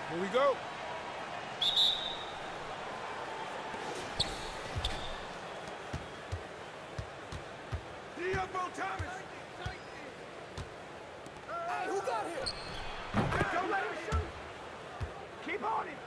Here we go. Diego Thomas. Hey, who got here? Don't let him shoot. Keep on him.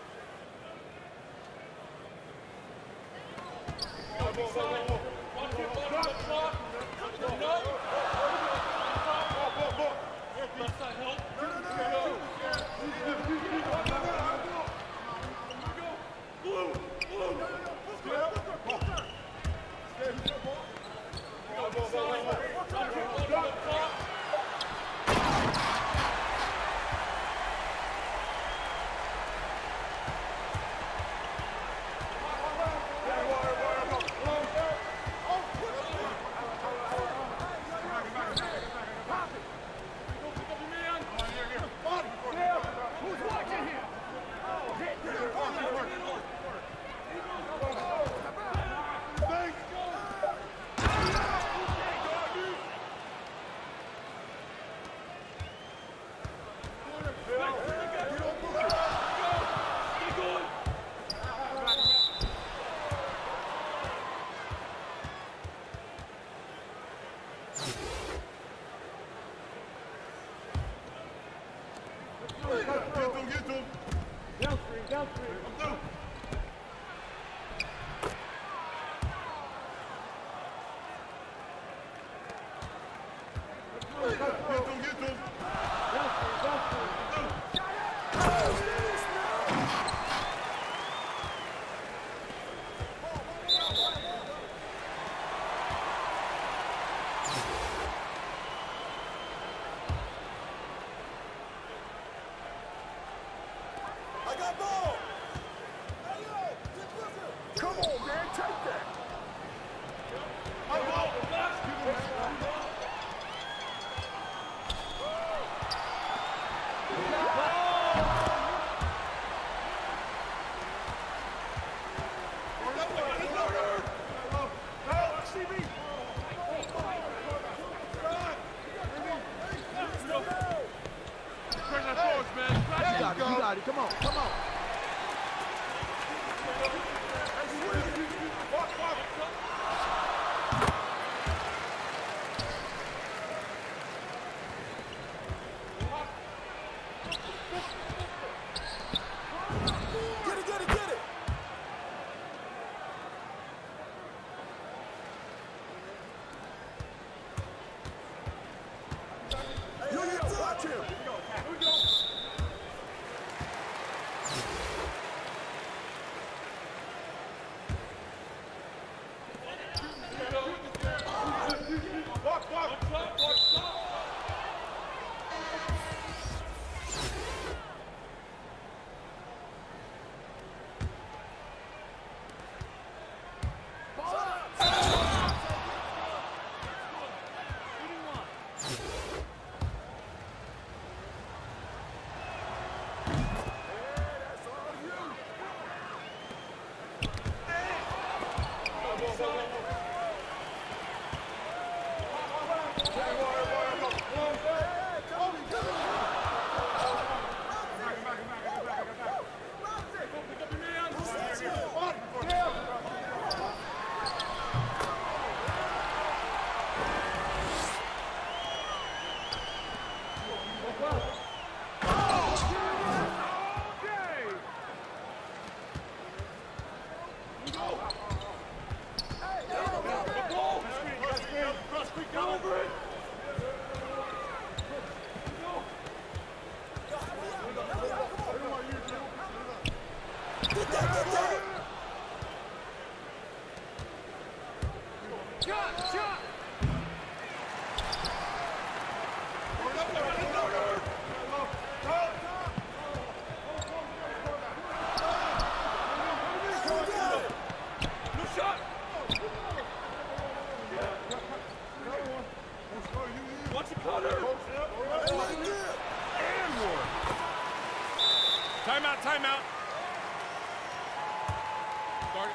Come on, come on. Timeout, timeout. Start.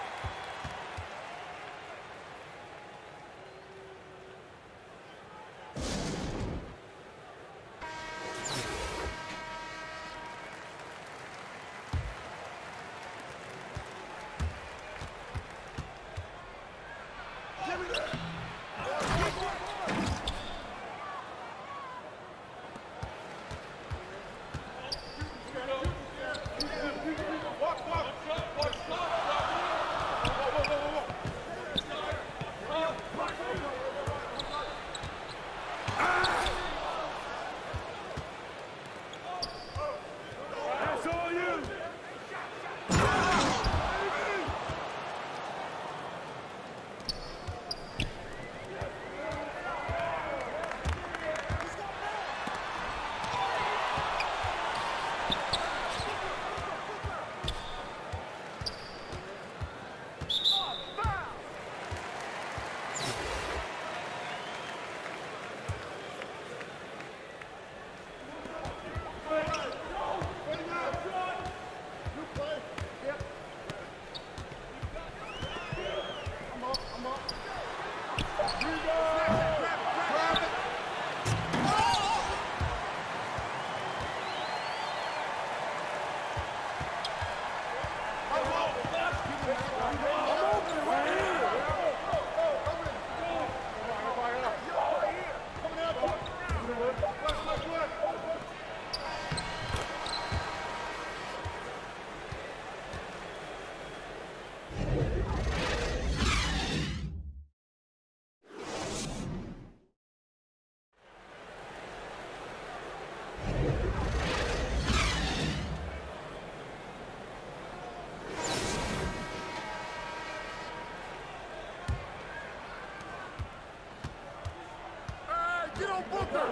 Get on Booker!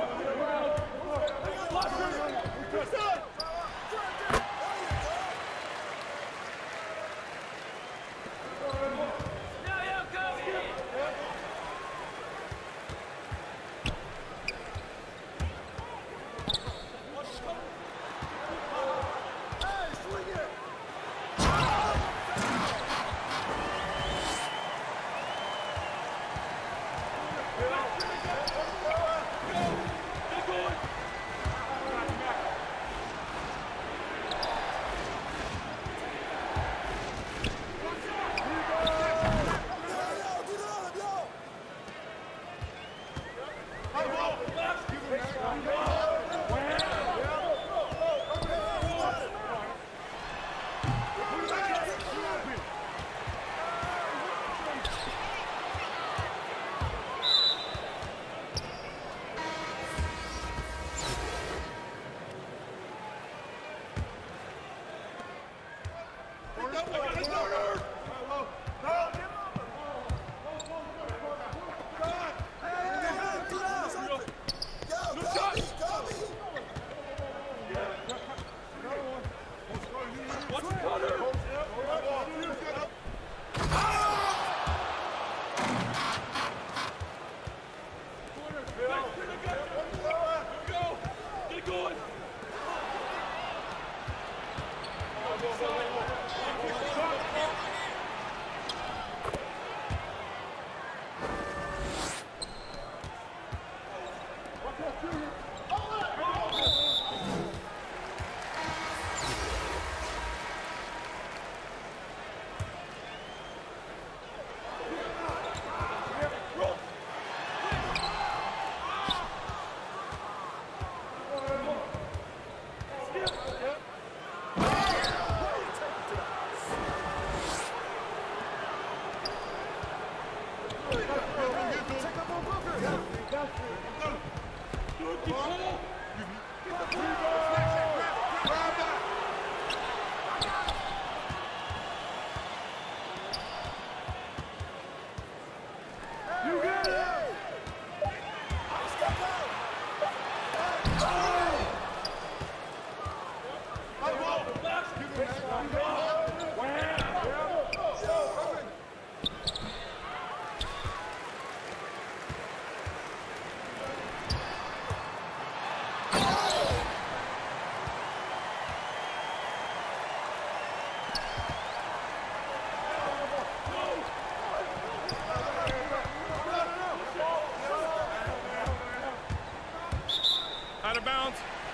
Out of bounds.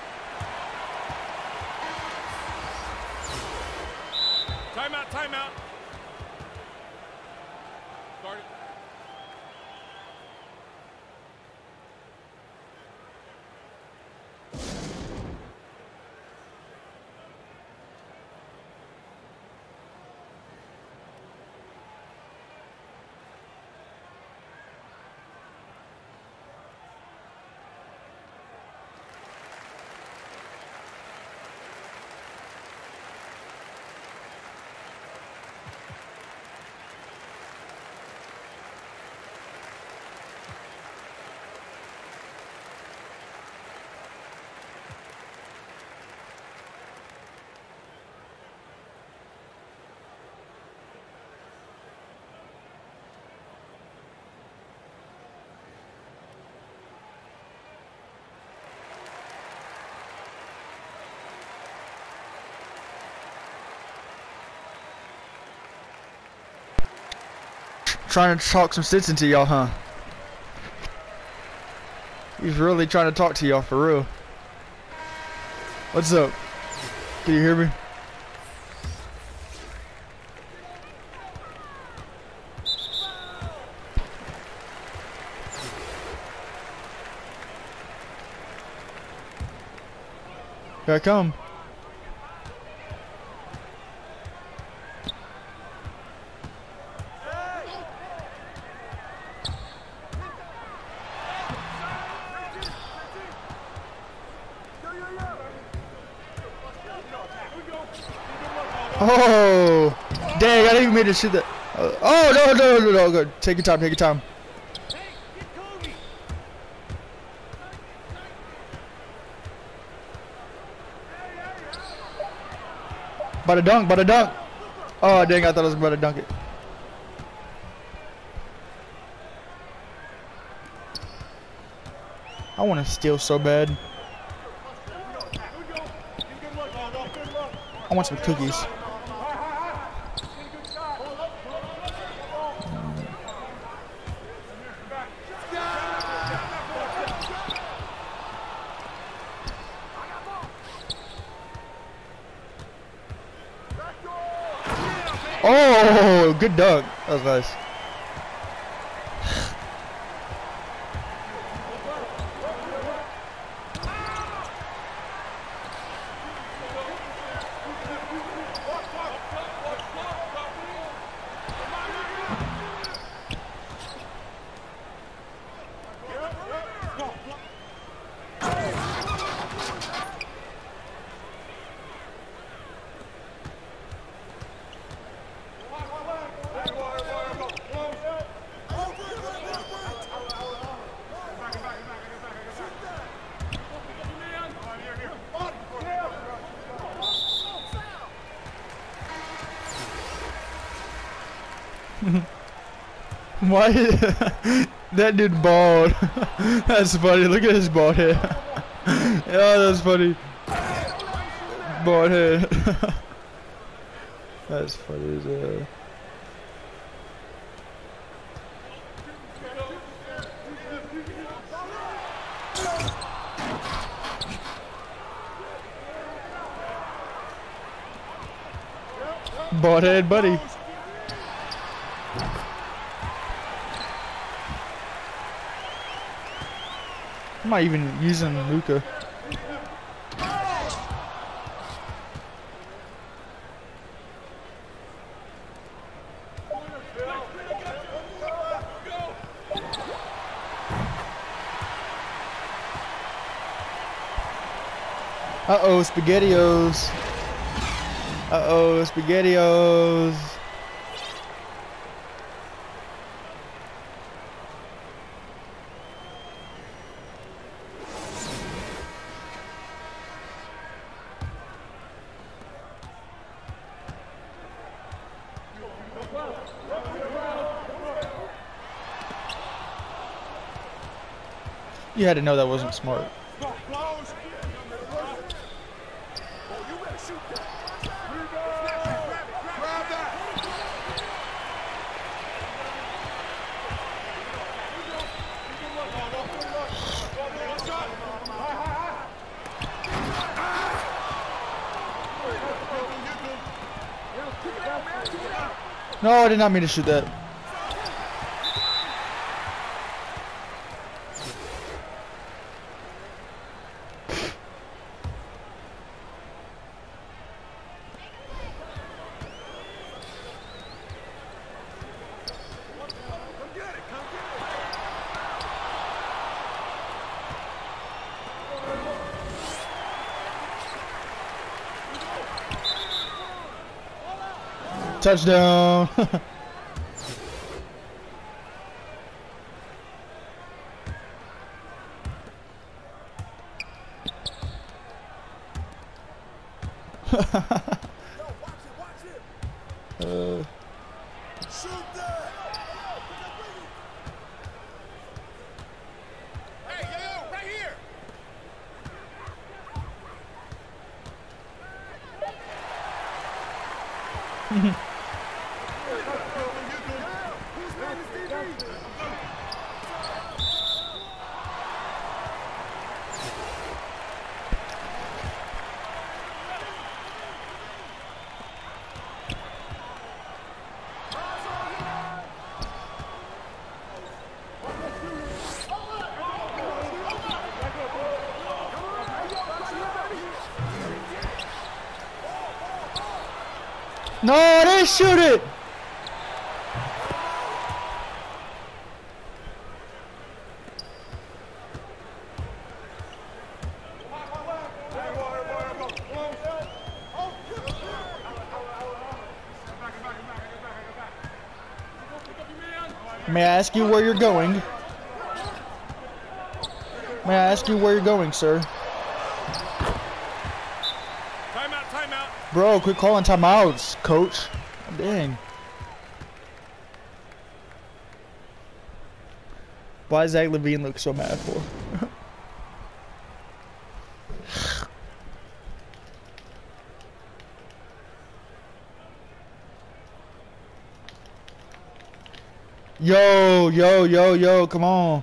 Timeout, timeout. Start it. Trying to talk some sense into y'all, huh? He's really trying to talk to y'all for real. What's up? Can you hear me? Here I come. Oh, dang! I didn't even mean to shoot that. Oh no! Go. Take your time. Take your time. About to dunk, about to dunk. Oh, dang, I thought I was about to dunk it. I want to steal so bad. I want some cookies. Oh, good dunk. That was nice. Why? That dude bald. That's funny. Look at his bald head. Yeah, that's funny. Bald head. That's funny as hell. Bald head, buddy. I'm not even using Luka. Uh-oh, SpaghettiOs. Uh-oh, SpaghettiOs. You had to know that wasn't smart. No, I did not mean to shoot that. Touchdown. Hey, yo, right here. No, they shoot it. May I ask you where you're going? May I ask you where you're going, sir? Timeout, timeout. Bro, quit calling timeouts, coach. Dang. Why does Zach Levine look so mad for? Yo, come on.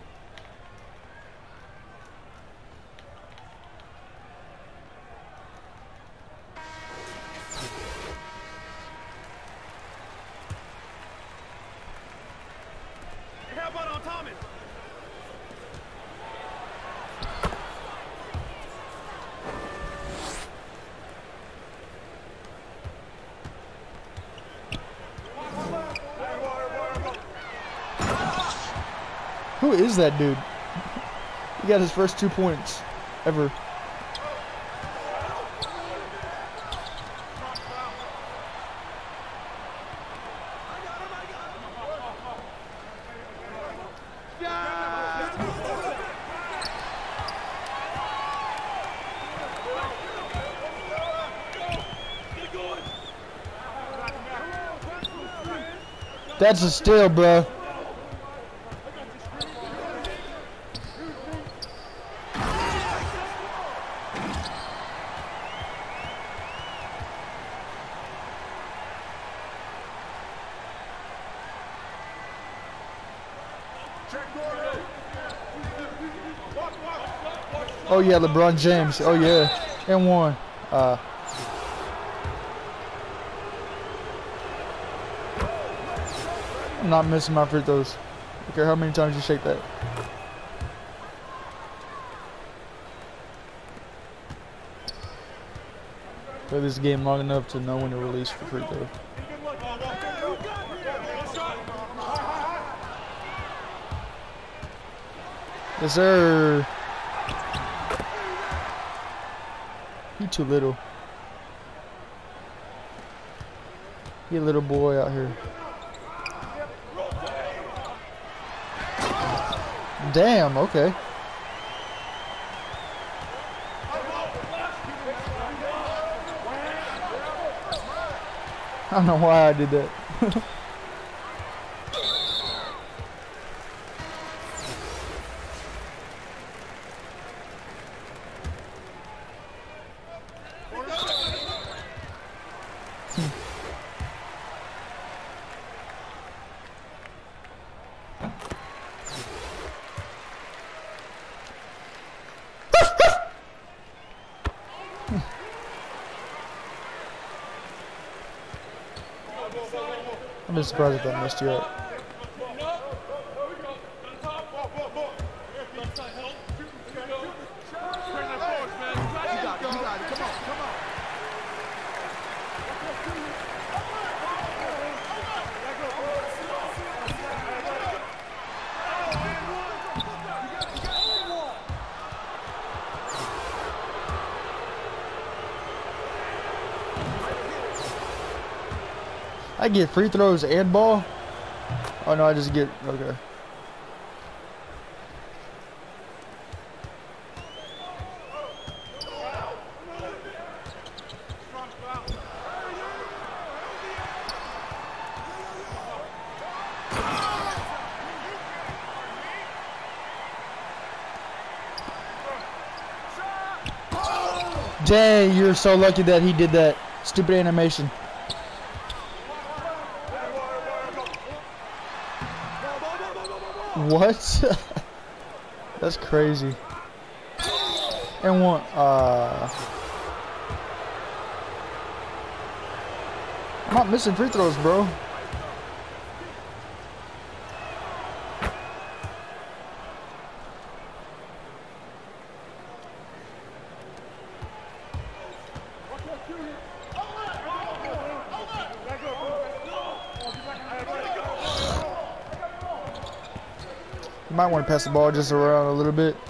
How about on Thomas? Who is that dude? He got his first 2 points ever. That's a steal, bro. Oh yeah, LeBron James. Oh yeah, and one. I'm not missing my free throws. I don't care how many times you shake that. Play this game long enough to know when to release the free throw. Yes, sir. He too little. He a little boy out here. Damn, okay. I don't know why I did that. I'm just surprised if that messed you up. I get free throws and ball? Oh no, I just get, okay. Dang, you're so lucky that he did that stupid animation. What? That's crazy. And one, I'm not missing free throws, bro. You might want to pass the ball just around a little bit.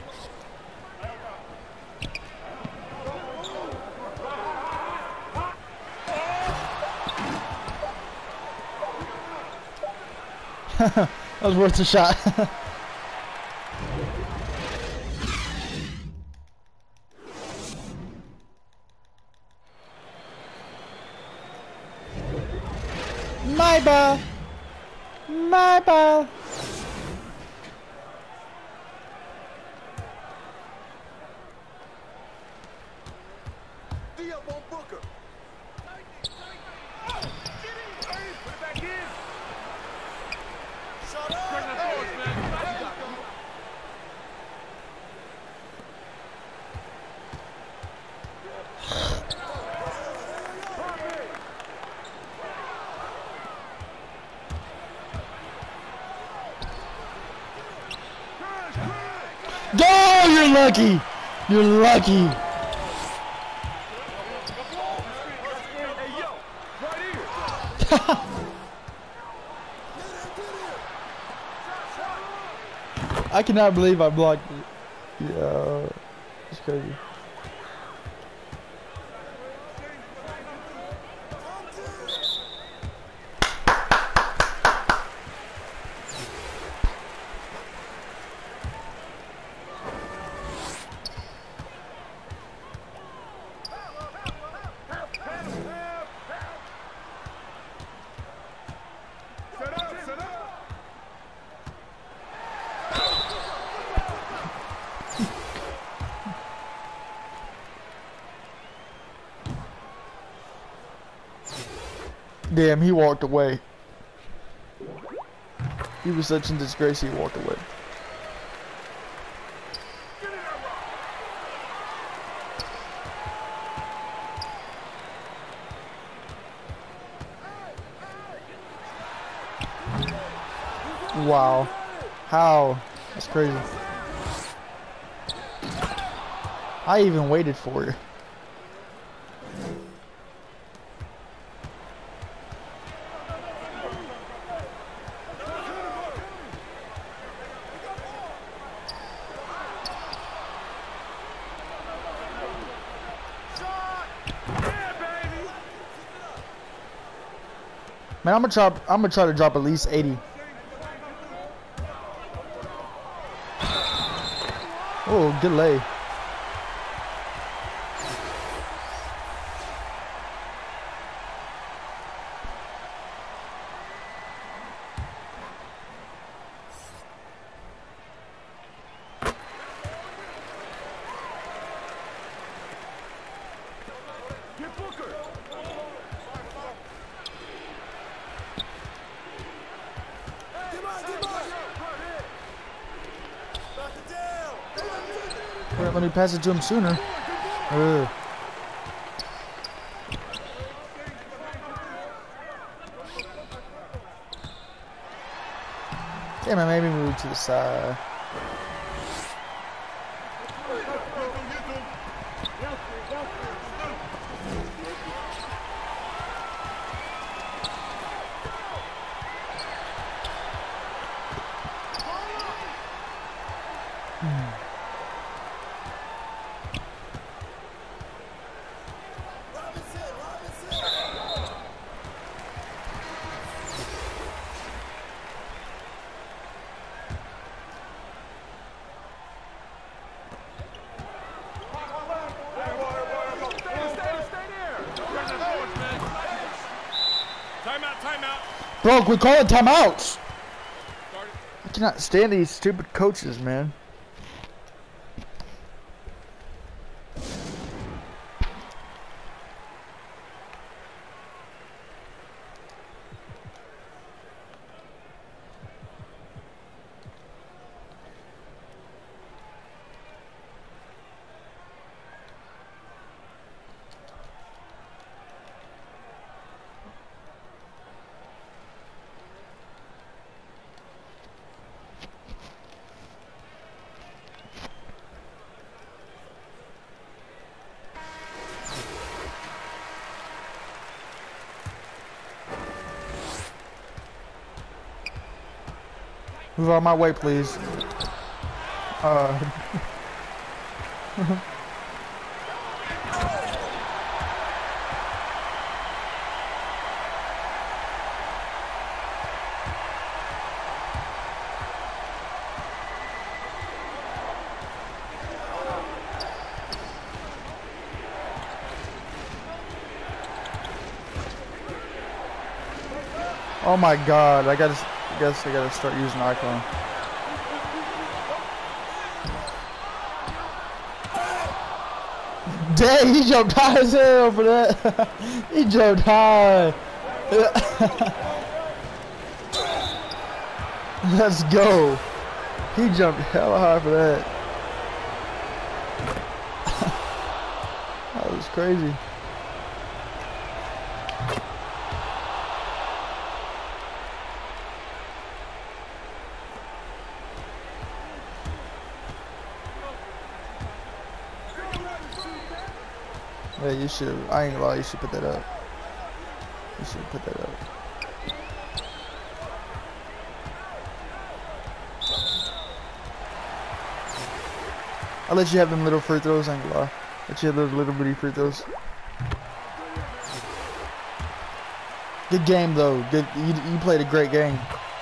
That was worth a shot. My ball. My ball. D up on Booker. Put it back in. Shut up. Bring the force, man. Oh, you're lucky. You're lucky. Hey, yo, right here. I cannot believe I blocked it. Yeah, it's crazy. Set up. Damn, he walked away. He was such a disgrace, he walked away. Wow. How? That's crazy. I even waited for it. Man, I'm gonna try to drop at least 80. Oh, good lay. Get Booker. Wait, let me pass it to him sooner. Damn, I maybe move to the side. Timeout. Bro, we call it timeouts. Start it. I cannot stand these stupid coaches, man. Move out of my way, please. Oh my god, I guess I gotta start using icon. Dang, he jumped high as hell for that. He jumped high. Let's go. He jumped hella high for that. That was crazy. Yeah, you should. I ain't gonna lie, you should put that up. You should put that up. I'll let you have them little free throws, I ain't gonna lie. Let you have those little bitty free throws. Good game though. Good. You played a great game.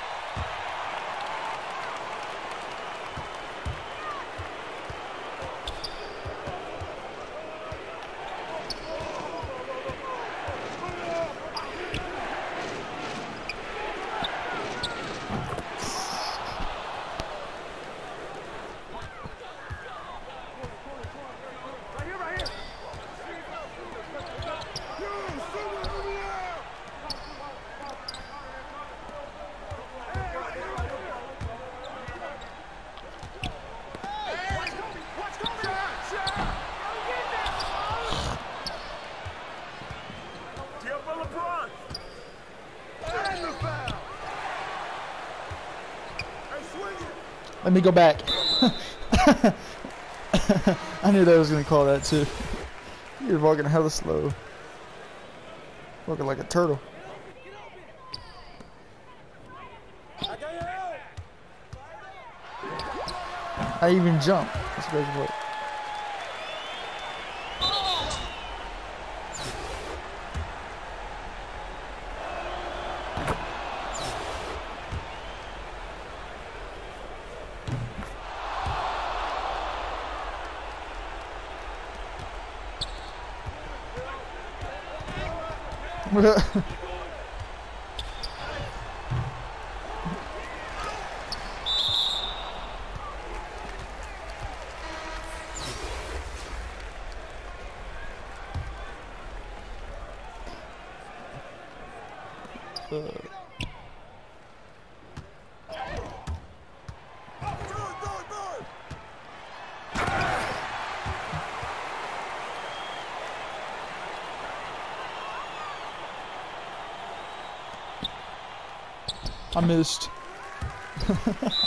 Let me go back. I knew they was gonna call that too. You're walking hella slow. Walking like a turtle. I even jump. That's the best part. I missed.